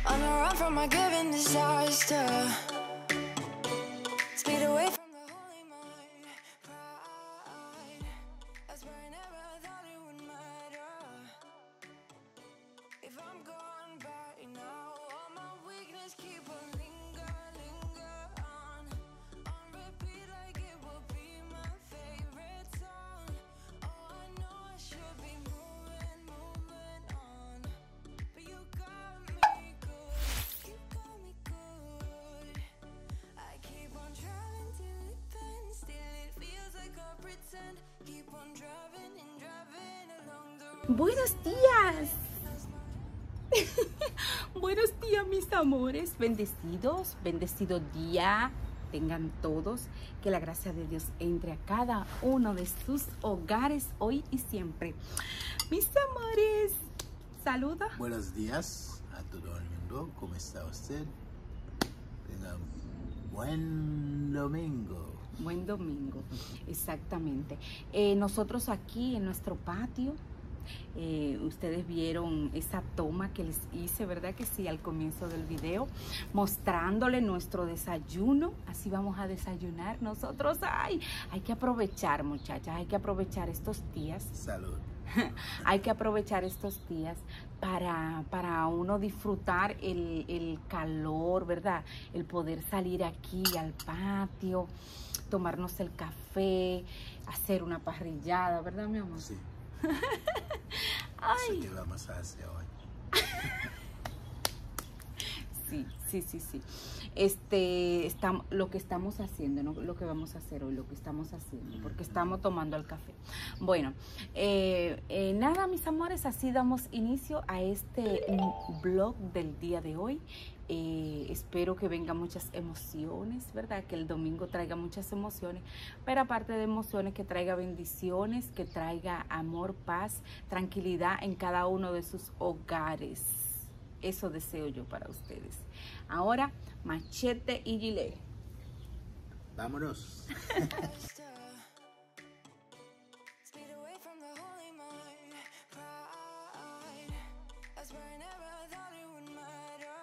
On the run from my given disaster. Speed away from the holy mind. Pride. That's where I never thought it would matter. If I'm gone by now, all my weakness keep on linger on repeat like it will be my favorite song. Oh, I know I should be moving on, but you got me good, you got me good. I keep on driving till it bends, still it feels like I pretend. Keep on driving and driving along the road. Buenos días. Buenos días, mis amores. Bendecidos, bendecido día tengan todos. Que la gracia de Dios entre a cada uno de sus hogares hoy y siempre. Mis amores, saluda. Buenos días a todo el mundo. ¿Cómo está usted? Tenga un buen domingo. Buen domingo, exactamente. Nosotros aquí en nuestro patio, ustedes vieron esa toma que les hice, ¿verdad que sí? Al comienzo del video, mostrándole nuestro desayuno. Así vamos a desayunar nosotros. ¡Ay! Hay que aprovechar, muchachas, hay que aprovechar estos días. Salud. Hay que aprovechar estos días para uno disfrutar el calor, ¿verdad? El poder salir aquí al patio, tomarnos el café, hacer una parrillada, ¿verdad, mi amor? Sí. Ay. Eso que vamos a hacer hoy. Sí. Lo que estamos haciendo, no lo que vamos a hacer hoy, lo que estamos haciendo, porque estamos tomando el café. Bueno, nada, mis amores, así damos inicio a este vlog del día de hoy. Espero que vengan muchas emociones, ¿verdad? Que el domingo traiga muchas emociones, pero aparte de emociones, que traiga bendiciones, que traiga amor, paz, tranquilidad en cada uno de sus hogares. Eso deseo yo para ustedes. Ahora, machete y gilet. Vámonos. Speed away from the holy mind. Pride. That's where I never thought it would matter.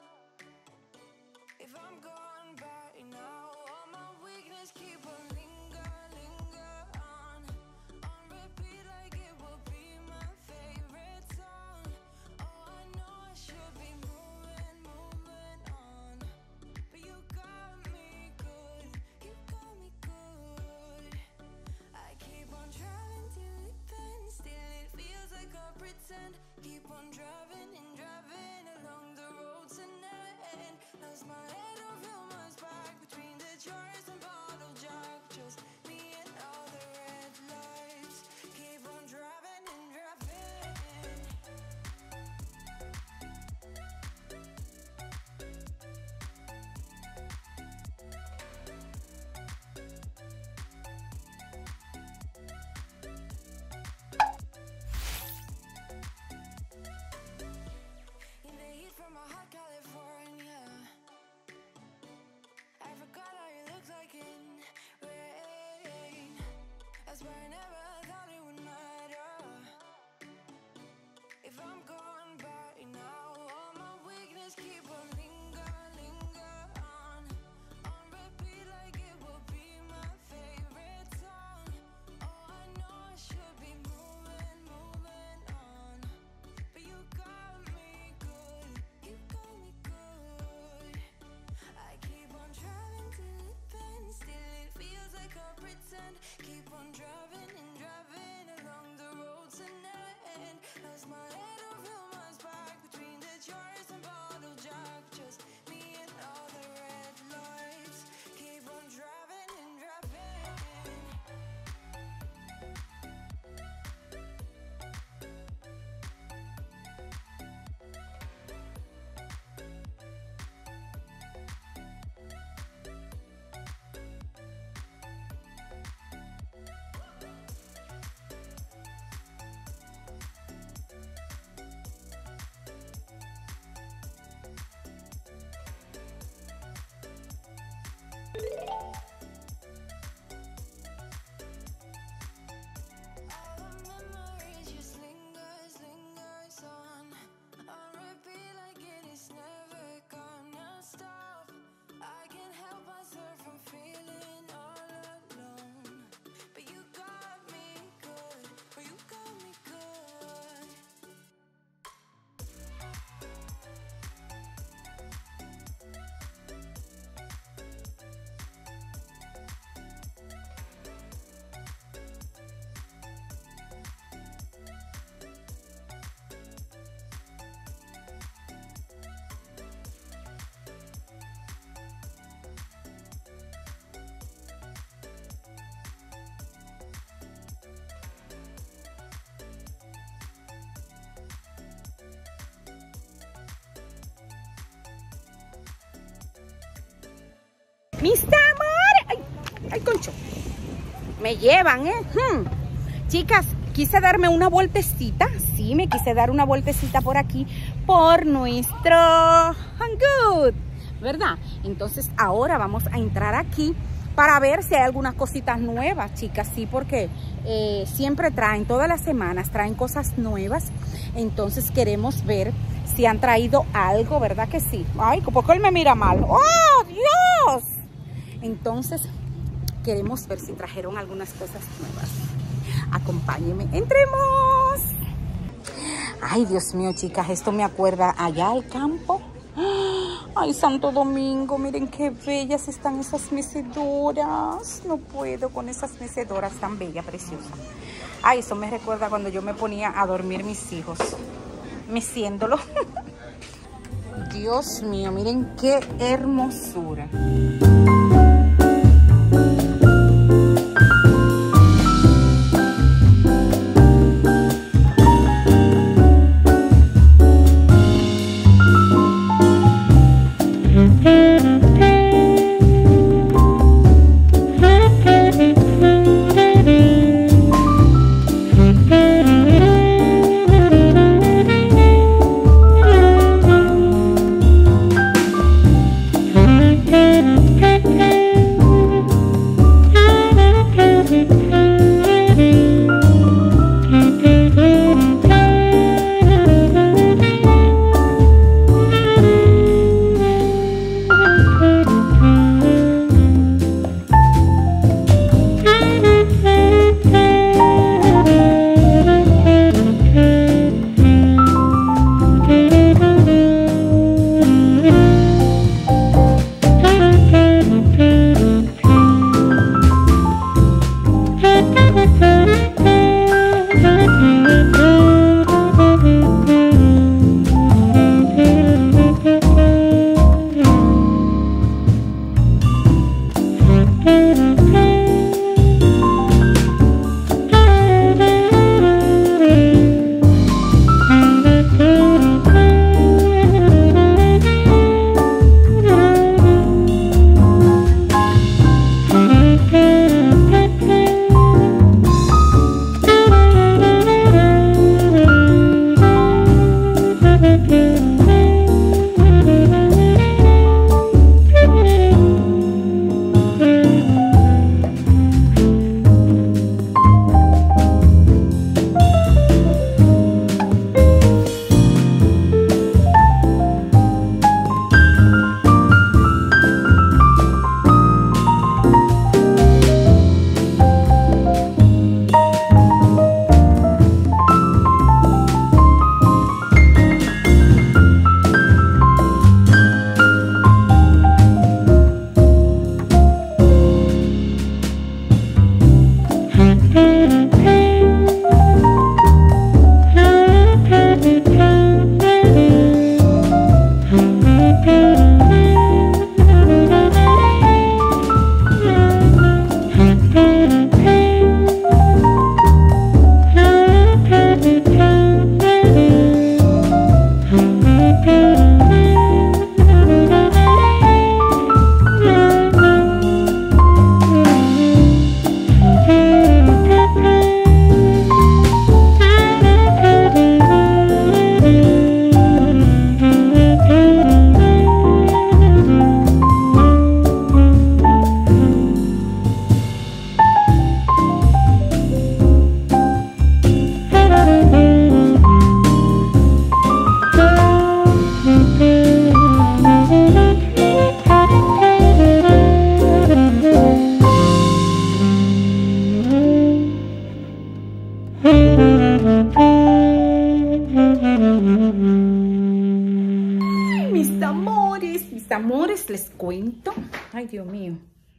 If I'm gone by now, all my weakness keep on linger on repeat like it will be my favorite song. Oh, I know I should be moving on, but you got me good, you got me good. I keep on driving till it bends, still it feels like I pretend. Keep on driving and driving along the road to never end. Lost my head, don't feel my spark between the jars and bottle jack. Just me and all the red lights. Keep on driving and driving. In the heat from a hot California, I forgot how you look like in rain. That's why I never thought it would matter. If I'm gone by now, all my weakness keep on linger on repeat like it will be my favorite song. Oh, I know I should be moving on, but you got me good, you got me good. I keep on driving till it bends, still it feels like I pretend. Keep on driving and Mis amores. Ay, ay, concho. Me llevan, Chicas, quise darme una vueltecita. Sí, me quise dar una vueltecita por aquí. Por nuestro Hanggood, ¿verdad? Entonces ahora vamos a entrar aquí para ver si hay algunas cositas nuevas, chicas. Sí, porque siempre traen, todas las semanas traen cosas nuevas. Entonces queremos ver si han traído algo, ¿verdad que sí? Ay, ¿por qué él me mira mal? ¡Oh, Dios! Entonces queremos ver si trajeron algunas cosas nuevas. Acompáñenme, entremos. Ay, Dios mío, chicas, esto me acuerda allá al campo. Ay, Santo Domingo, miren qué bellas están esas mecedoras. No puedo con esas mecedoras tan bellas, preciosas. Ay, eso me recuerda cuando yo me ponía a dormir mis hijos, meciéndolo. Dios mío, miren qué hermosura. Mis amores, les cuento. Ay, Dios mío.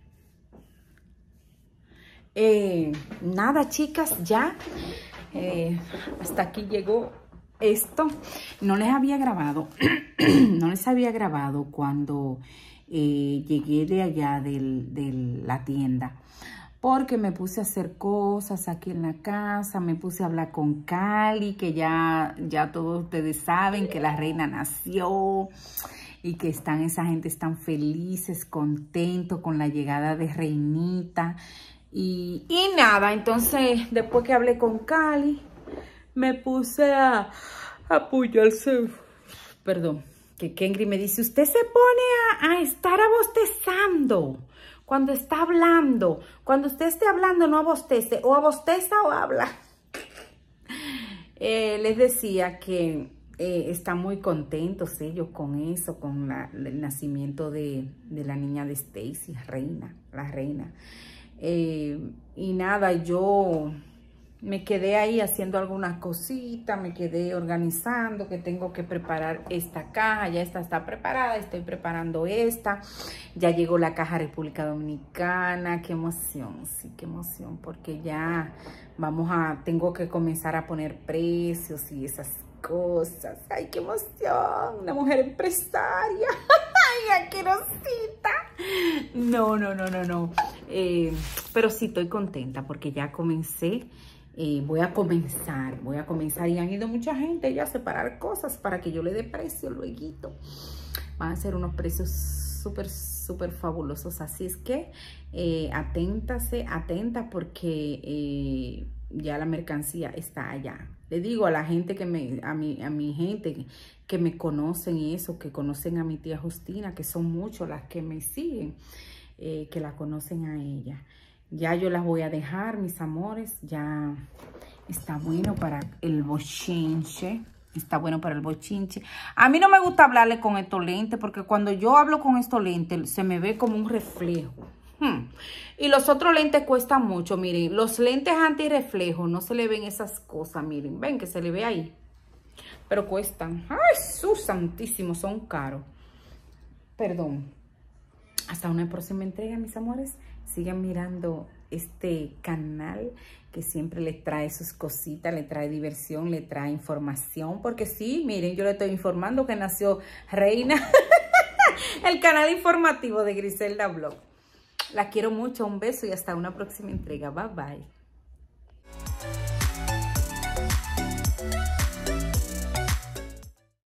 Nada, chicas, ya hasta aquí llegó esto. No les había grabado, no les había grabado cuando llegué de allá de la tienda, porque me puse a hacer cosas aquí en la casa, me puse a hablar con Cali, que ya todos ustedes saben que la reina nació. y que esa gente están felices, contentos con la llegada de Reinita. Y nada, entonces después que hablé con Cali, me puse a apoyarse. Perdón, que Kengri me dice, usted se pone a estar abostezando cuando está hablando. Cuando usted esté hablando, no abostece, o abosteza o habla. Les decía que están muy contentos ellos con eso, con el nacimiento de la niña de Stacy, la reina. Y nada, yo me quedé ahí haciendo algunas cositas, me quedé organizando, que tengo que preparar esta caja, ya esta está preparada, estoy preparando esta, ya llegó la caja República Dominicana, qué emoción, sí, qué emoción, porque ya tengo que comenzar a poner precios y esas cosas. Ay, qué emoción, una mujer empresaria. Ay, asquerosita. No. Pero sí estoy contenta porque ya comencé. Voy a comenzar y han ido mucha gente ya a separar cosas para que yo le dé precio luego. Van a ser unos precios súper fabulosos. Así es que atenta porque ya la mercancía está allá. Le digo a la gente a mi gente que me conocen y eso, que conocen a mi tía Justina, que son muchos las que me siguen, que la conocen a ella. Ya yo las voy a dejar, mis amores. Ya está bueno para el bochinche. Está bueno para el bochinche. A mí no me gusta hablarle con estos lentes, porque cuando yo hablo con estos lentes se me ve como un reflejo. Y los otros lentes cuestan mucho, miren. Los lentes antirreflejo no se le ven esas cosas, miren. Ven que se le ve ahí. Pero cuestan. Ay, sus santísimos, son caros. Perdón. Hasta una próxima entrega, mis amores. Sigan mirando este canal que siempre les trae sus cositas, le trae diversión, le trae información. Porque sí, miren, yo le estoy informando que nació Reina. El canal informativo de Griselda Vlog. La quiero mucho, un beso y hasta una próxima entrega. Bye, bye.